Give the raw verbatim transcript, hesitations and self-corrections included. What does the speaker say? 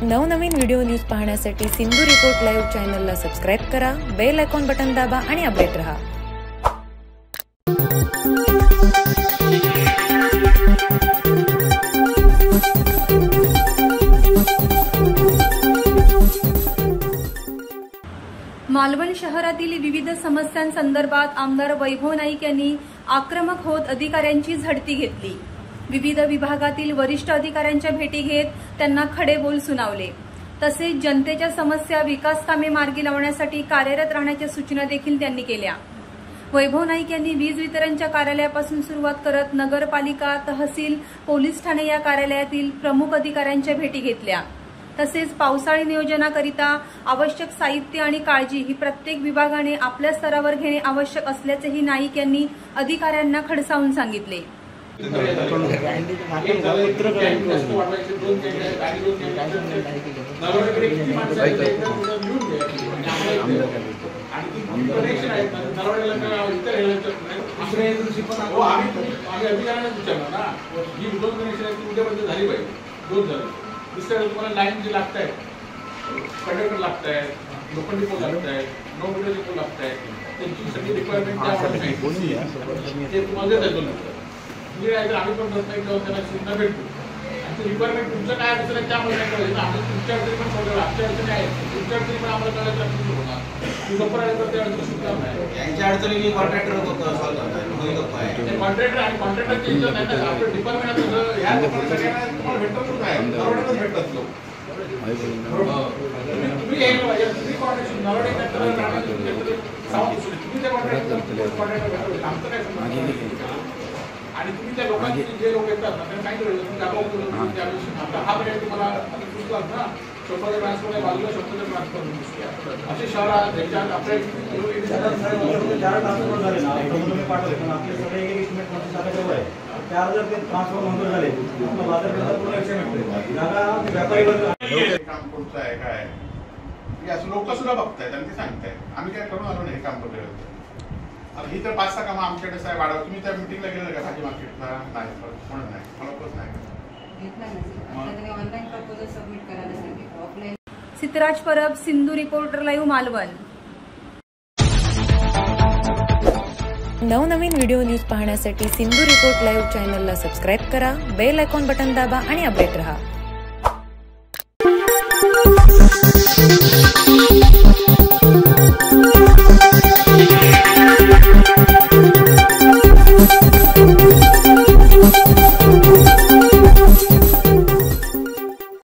नवनवीन video news पाहण्यासाठी Sindhu Report Live चॅनलला सबस्क्राइब करा, बेल आयकॉन बटन दाबा आणि अपडेट रहा। मालवण शहरातील विविध समस्यांसंदर्भात आमदार वैभव नाईक यांनी आक्रमक होत अधिकाऱ्यांची झडती घेतली। विविध विभागातील वरिष्ठ अधिकाऱ्यांच्या भेटी घेत त्यांना खडे बोल सुनावले। तसेच जनतेच्या समस्या विकास कामे मार्गी लावण्यासाठी कार्यरत राहण्याच्या सूचना देखील त्यांनी केल्या। वैभव नाईक यांनी वीज वितरणच्या कार्यालयापासून सुरुवात करत नगरपालिका, तहसील, पोलीस ठाणे या कार्यालयातील प्रमुख अधिकाऱ्यांच्या भेटी घेतल्या। तसेच पावसाळी नियोजनाकरिता आवश्यक साहित्य आणि काळजी ही प्रत्येक विभागाने आपल्या स्तरावर घेणे आवश्यक असल्याचेही नाईक यांनी अधिकाऱ्यांना खडसावून सांगितले। दुसऱ्या तुम्हाला लाईन जी लागत आहेत, कंडक्टर लागत आहेत, लोखंडी पोल लागत आहेत, नो मीटरचे पोल लागत आहेत, त्यांची सगळी रिक्वायरमेंट ते तुम्हाला देत आहेत। म्हणजे काय तर आम्ही पण प्रयत्न केला त्यांना सूचना भेटतो आणि ते रिक्वायरमेंट तुमचं काय अडचण आहे त्यामुळे काय करायचं, आम्ही तुमच्या अडचणी पण सोडवलं, आमच्या अडचणी आहेत तुमच्या अडचणी पण आम्हाला कळायचं लक्षात होणार की गप्पर आले तर ते अडचण सुटणार नाही। यांच्या अडचणी कॉन्ट्रॅक्टर कॉन्ट्रॅक्टर आणि कॉन्ट्रॅक्टरचे आपलं डिपार्टमेंट ह्या डिपार्टमेंटला तुम्हाला भेटतच नाही, नरवडेच भेटतात लोक। तुम्ही यायला पाहिजे, तुम्ही कॉन्ट्रॅक्टर नरवडे तुम्ही त्या कॉन्ट्रॅक्टर कॉन्ट्रॅक्टर आमचं काय समजलं आणि तुम्ही त्या लोकांची जे लोक येतात ना त्यांना काय करायचं, हा पर्याय तुम्हाला सुचलाच ना, स्वतःच्या ट्रान्सफर बाजूला स्वतःच्या ट्रान्सफर असे शहरात त्याच्यात आपल्या काम कोणतं आहे काय असं लोक सुद्धा बघतायत आणि ते सांगतायत आम्ही काय करून आलो नाही काम करतो। ही तर पाच सहा कामं आमच्याकडे साहेब वाढव, तुम्ही त्या मिटिंगला गेले का भाजी मार्केटला? नाही, म्हणत नाही, मला पण नाही। Siddhraj Parab, Sindhu reporter live, Malvan. नवनवीन व्हिडिओ न्यूज पाहण्यासाठी सिंधू रिपोर्ट लाईव्ह चॅनलला सबस्क्राइब करा, बेल आयकॉन बटन दाबा आणि अपडेट रहा।